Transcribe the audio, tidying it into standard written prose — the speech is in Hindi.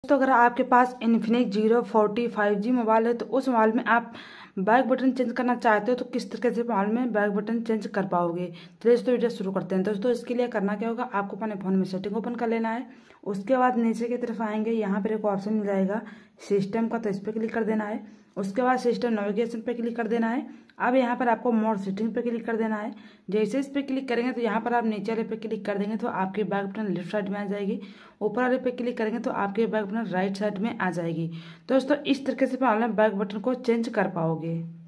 दोस्तों अगर आपके पास इन्फिनिक्स Zero 40 5G मोबाइल है तो उस मोबाइल में आप बैक बटन चेंज करना चाहते हो तो किस तरीके से मोबाइल में बैक बटन चेंज कर पाओगे। चलिए दोस्तों वीडियो शुरू करते हैं। दोस्तों इसके लिए करना क्या होगा, आपको अपने फ़ोन में सेटिंग ओपन कर लेना है। उसके बाद नीचे की तरफ आएंगे, यहाँ पर एक ऑप्शन मिल जाएगा सिस्टम का, तो इस पर क्लिक कर देना है। उसके बाद सिस्टम नेविगेशन पे क्लिक कर देना है। अब यहाँ पर आपको मोर सेटिंग पे क्लिक कर देना है। जैसे इस पे क्लिक करेंगे तो यहाँ पर आप नीचे वाले पे क्लिक कर देंगे तो आपकी बैक बटन लेफ्ट साइड में आ जाएगी। ऊपर वाले पे क्लिक करेंगे तो आपके बैक बटन राइट साइड में आ जाएगी। दोस्तों इस तरीके से आप बैक बटन को चेंज कर पाओगे।